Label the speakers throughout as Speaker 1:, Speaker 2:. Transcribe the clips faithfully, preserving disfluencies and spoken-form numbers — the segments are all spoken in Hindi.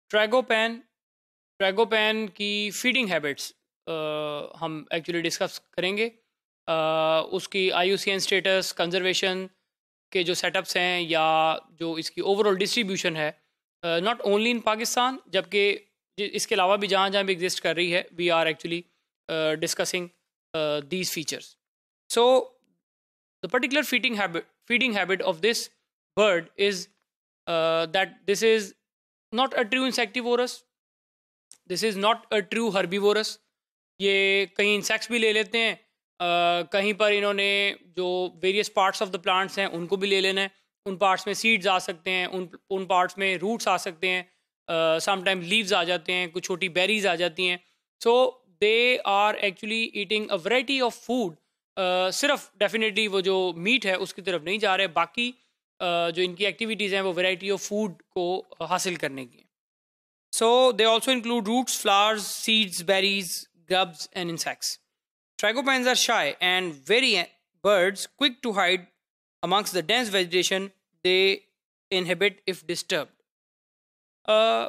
Speaker 1: ट्रैगोपैन ट्रैगोपैन की फीडिंग हैबिट्स हम एक्चुअली डिस्कस करेंगे। uh, उसकी I U C N status, conservation के जो सेटअप्स हैं या जो इसकी ओवरऑल डिस्ट्रीब्यूशन है, नॉट ओनली इन पाकिस्तान, जबकि इसके अलावा भी जहाँ जहाँ भी एग्जिस्ट कर रही है, we are actually discussing these features. So the particular feeding habit feeding habit of this bird is uh, that this is not a true insectivorous, this is not a true herbivorous. ये कहीं इंसेक्ट्स भी ले लेते हैं, uh, कहीं पर इन्होंने जो various parts of the plants हैं उनको भी ले लेना है. उन पार्ट्स में सीड्स आ सकते हैं, उन उन पार्ट्स में रूट्स आ सकते हैं, समटाइम uh, लीव्स आ जाते हैं, कुछ छोटी बेरीज आ जाती हैं. So they are actually eating a variety of food. सिर्फ डेफिनेटली वो जो मीट है उसकी तरफ नहीं जा रहे, बाकी Uh, जो इनकी एक्टिविटीज़ हैं वो वैरायटी ऑफ फूड को uh, हासिल करने की. So they also include roots, flowers, seeds, berries, grubs and insects. Tragopans are shy and very birds quick to hide amongst the dense vegetation they inhabit if disturbed. uh,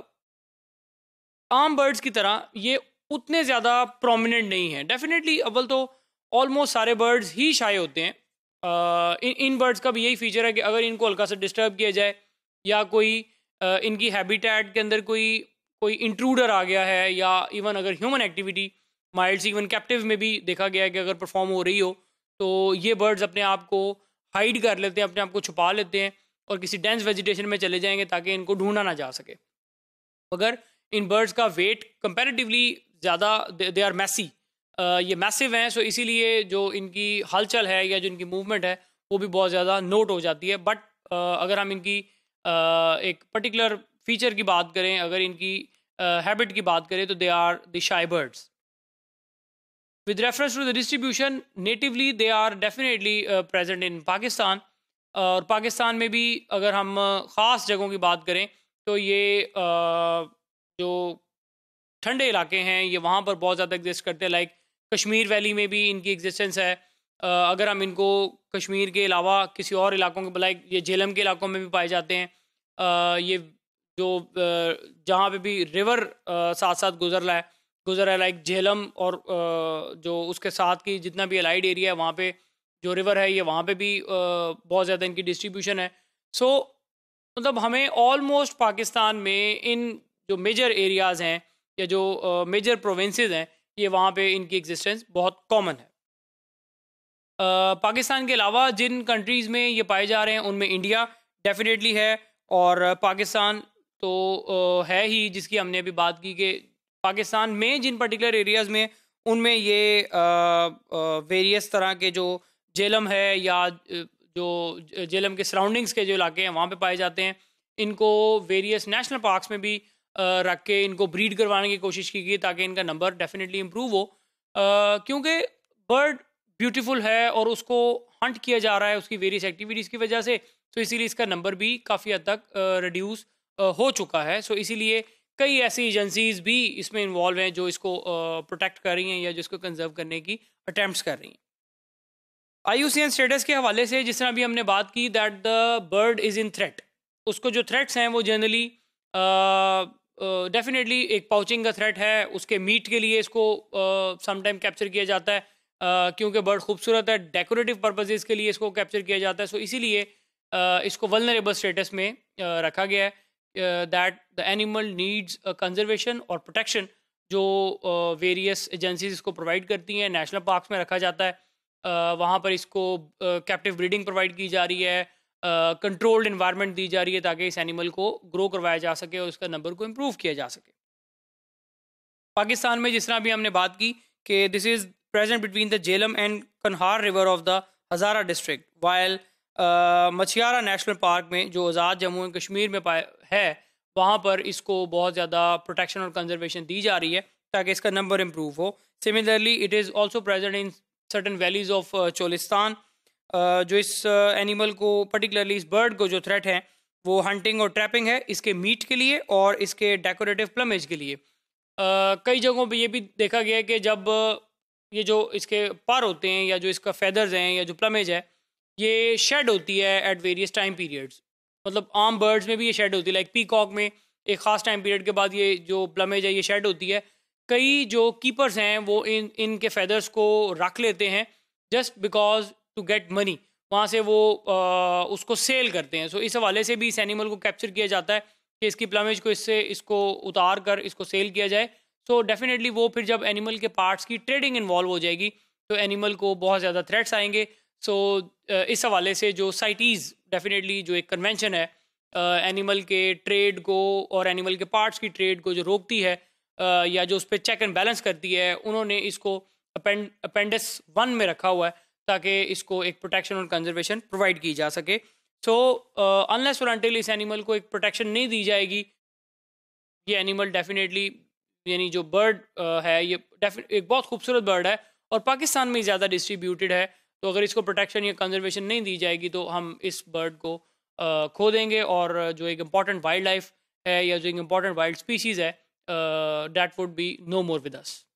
Speaker 1: आम बर्ड्स की तरह ये उतने ज़्यादा प्रोमिनेंट नहीं हैं. डेफिनेटली अव्वल तो ऑलमोस्ट सारे बर्ड्स ही शाय होते हैं. Uh, इन इन बर्ड्स का भी यही फीचर है कि अगर इनको हल्का सा डिस्टर्ब किया जाए या कोई uh, इनकी हैबिटेट के अंदर कोई कोई इंट्रूडर आ गया है, या इवन अगर ह्यूमन एक्टिविटी माइल्ड सी इवन कैप्टिव में भी देखा गया है कि अगर परफॉर्म हो रही हो तो ये बर्ड्स अपने आप को हाइड कर लेते हैं, अपने आप को छुपा लेते हैं और किसी डेंस वेजिटेशन में चले जाएंगे ताकि इनको ढूंढा ना जा सके. अगर इन बर्ड्स का वेट कंपैरेटिवली ज़्यादा, दे आर मैसी, Uh, ये मैसिव हैं, सो इसीलिए जो इनकी हलचल है या जो इनकी मूवमेंट है वो भी बहुत ज़्यादा नोट हो जाती है. बट uh, अगर हम इनकी uh, एक पर्टिकुलर फीचर की बात करें, अगर इनकी हैबिट uh, की बात करें, तो they are the shy birds. With reference to the distribution, natively they are definitely present in Pakistan. और पाकिस्तान में भी अगर हम ख़ास जगहों की बात करें तो ये uh, जो ठंडे इलाके हैं ये वहाँ पर बहुत ज़्यादा एग्जिस्ट करते हैं. लाइक कश्मीर वैली में भी इनकी एग्जिस्टेंस है. uh, अगर हम इनको कश्मीर के अलावा किसी और इलाकों के, लाइक ये झेलम के इलाकों में भी पाए जाते हैं. uh, ये जो uh, जहाँ पे भी रिवर uh, साथ साथ गुजर रहा है गुजर रहा है लाइक झेलम, और uh, जो उसके साथ की जितना भी अलाइड एरिया है वहाँ पे जो रिवर है ये वहाँ पे भी uh, बहुत ज़्यादा इनकी डिस्ट्रीब्यूशन है. सो so, मतलब हमें ऑलमोस्ट पाकिस्तान में इन जो मेजर एरियाज़ हैं या जो मेजर uh, प्रोविंसेस हैं, ये वहाँ पे इनकी एग्जिस्टेंस बहुत कॉमन है. uh, पाकिस्तान के अलावा जिन कंट्रीज़ में ये पाए जा रहे हैं उनमें इंडिया डेफिनेटली है, और uh, पाकिस्तान तो uh, है ही, जिसकी हमने अभी बात की कि पाकिस्तान में जिन पर्टिकुलर एरियाज़ में उनमें ये वेरियस uh, uh, तरह के जो झेलम है या जो झेलम के सराउंडिंग्स के जो इलाके हैं वहाँ पे पाए जाते हैं. इनको वेरियस नेशनल पार्क्स में भी Uh, रख के इनको ब्रीड करवाने की कोशिश की गई ताकि इनका नंबर डेफिनेटली इम्प्रूव हो. uh, क्योंकि बर्ड ब्यूटीफुल है और उसको हंट किया जा रहा है उसकी वेरियस एक्टिविटीज़ की वजह से, तो इसीलिए इसका नंबर भी काफ़ी हद तक रिड्यूस uh, uh, हो चुका है. सो so, इसीलिए कई ऐसी एजेंसीज भी इसमें इन्वॉल्व हैं जो इसको प्रोटेक्ट uh, कर रही हैं या जो इसको कंजर्व करने की अटैम्प्ट्स कर रही हैं. I U C N status के हवाले से जिस तरह अभी हमने बात की that the bird is in threat, उसको जो थ्रेट्स हैं वो जनरली डेफिनेटली uh, एक पाउचिंग का थ्रेट है. उसके मीट के लिए इसको समटाइम uh, कैप्चर किया जाता है uh, क्योंकि बर्ड खूबसूरत है. डेकोरेटिव पर्पसेस के लिए इसको कैप्चर किया जाता है. सो so, इसीलिए uh, इसको वल्नरेबल स्टेटस में uh, रखा गया है. That the animal needs conservation और प्रोटेक्शन जो वेरियस uh, एजेंसीज इसको प्रोवाइड करती हैं. नेशनल पार्क्स में रखा जाता है, uh, वहाँ पर इसको कैप्टिव uh, ब्रीडिंग प्रोवाइड की जा रही है, कंट्रोल्ड uh, इन्वायरमेंट दी जा रही है ताकि इस एनिमल को ग्रो करवाया जा सके और उसका नंबर को इम्प्रूव किया जा सके. पाकिस्तान में जिस तरह भी हमने बात की कि this is present between the Jhelum and Kanhar river of the Hazara district, while Machiara national park में जो आज़ाद जम्मू एंड कश्मीर में पाए है वहाँ पर इसको बहुत ज़्यादा प्रोटेक्शन और कंजर्वेशन दी जा रही है ताकि इसका नंबर इम्प्रूव हो. Similarly it is also present in certain valleys of Cholistan. Uh, जो इस एनिमल uh, को पर्टिकुलरली इस बर्ड को जो थ्रेट है वो हंटिंग और ट्रैपिंग है, इसके मीट के लिए और इसके डेकोरेटिव प्लमेज के लिए. uh, कई जगहों पे ये भी देखा गया है कि जब ये जो इसके पर होते हैं या जो इसका फेदर्स हैं या जो प्लमेज है ये शेड होती है एट वेरियस टाइम पीरियड्स. मतलब आम बर्ड्स में भी ये शेड होती है, लाइक पीकॉक में एक ख़ास टाइम पीरियड के बाद ये जो प्लमेज है ये शेड होती है। कई जो कीपर्स हैं वो इन इनके फेदर्स को रख लेते हैं just because to get money, वहाँ से वो आ, उसको सेल करते हैं। सो इस हवाले से भी इस एनिमल को कैप्चर किया जाता है कि इसकी प्लमेज को इससे इसको उतार कर इसको सेल किया जाए। सो डेफिनेटली वो फिर जब एनिमल के पार्ट्स की ट्रेडिंग इन्वॉल्व हो जाएगी तो एनिमल को बहुत ज़्यादा थ्रेट्स आएंगे। सो इस हवाले से जो साइटीज़ डेफिनेटली जो एक कन्वेंशन है एनिमल के ट्रेड को और एनिमल के पार्ट्स की ट्रेड को जो रोकती है uh, या जो उस पर चेक एंड बैलेंस करती है, उन्होंने इसको अपेंड अपेंडिस वन में रखा हुआ है ताकि इसको एक प्रोटेक्शन और कंजर्वेशन प्रोवाइड की जा सके। सो अनलेस और अनटिल इस एनिमल को एक प्रोटेक्शन नहीं दी जाएगी, ये एनिमल डेफिनेटली यानी जो बर्ड uh, है ये एक बहुत खूबसूरत बर्ड है और पाकिस्तान में ज़्यादा डिस्ट्रीब्यूटेड है। तो अगर इसको प्रोटेक्शन या कंजर्वेशन नहीं दी जाएगी तो हम इस बर्ड को uh, खो देंगे और जो एक इम्पॉर्टेंट वाइल्ड लाइफ है या जो एक इम्पॉर्टेंट वाइल्ड स्पीशीज़ है that would be no more with us.